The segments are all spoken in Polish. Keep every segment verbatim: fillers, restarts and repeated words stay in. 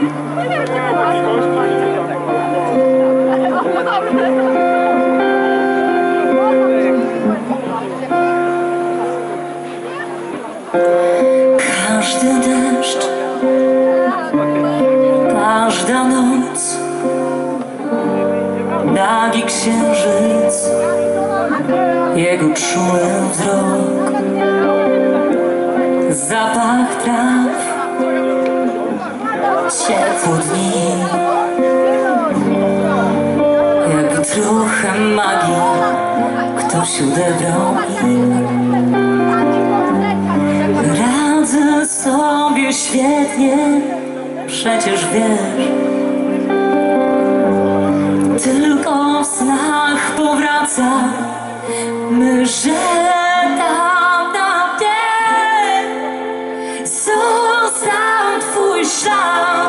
Każdy deszcz, każda noc, nagi księżyc, jego czuły wzrok, zapach traw, ciepło dni, jakby trochę magii ktoś odebrał im. Radzę sobie świetnie, przecież wiesz, tylko w snach powraca my, że tam na mnie został twój ślad,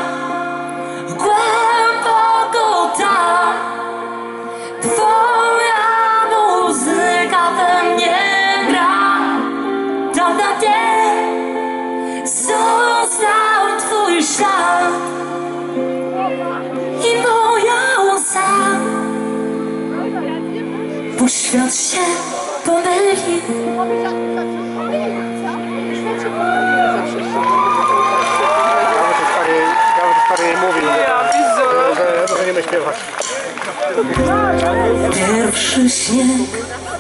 głęboko tam. Twoja muzyka we mnie gra, tam na mnie został twój ślad i moja łza, bo świat się pomyli. Że nie śpiewać. Pierwszy śnieg,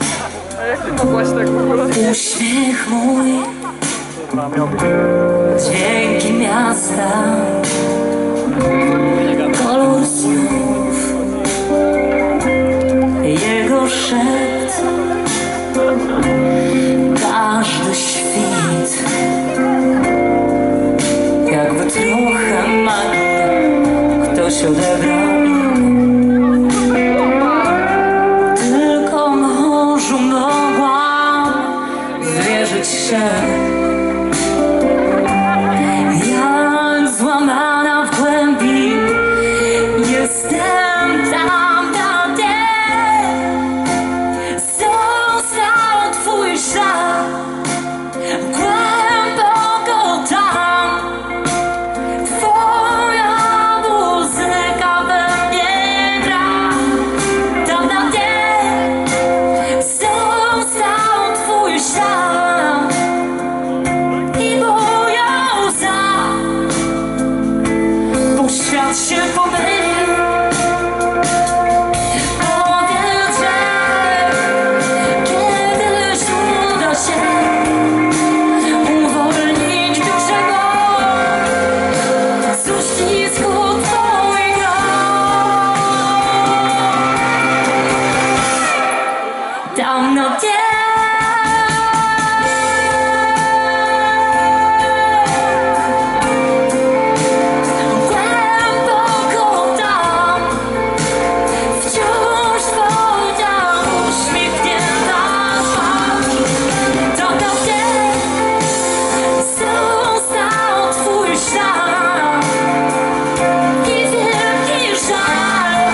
uśmiech mój, dźwięki miasta, kolor snów, jego szept, każdy świt, jakby trochę magii ktoś odebrał im. Tylko morzu mogłam zwierzyć się, jak złamana w głębi. Jestem tam na mnie, został twój ślad, głęboko tam. Twoja muzyka we mnie gra, tam na mnie został twój ślad i moja łza, bo świat się pomylił. Powiedz, że kiedyś uda się uwolnić dużego z uścisku twoich rąk. Tam na mnie głęboko tam, wciąż twoja uśmiechnięta twarz. Tam na mnie został twój ślad i wielki żal.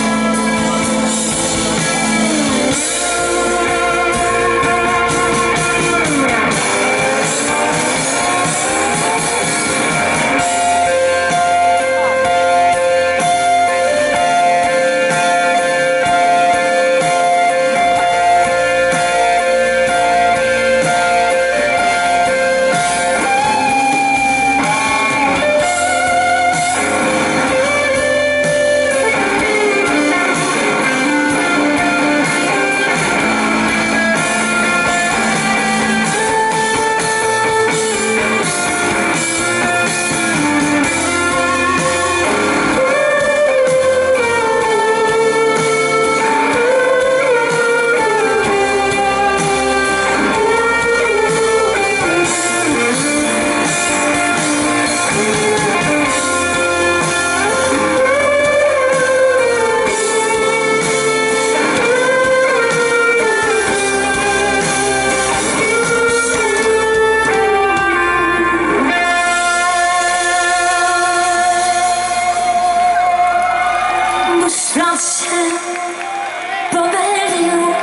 Bo świat się pomylił.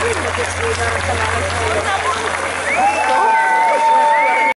na kanale swojego.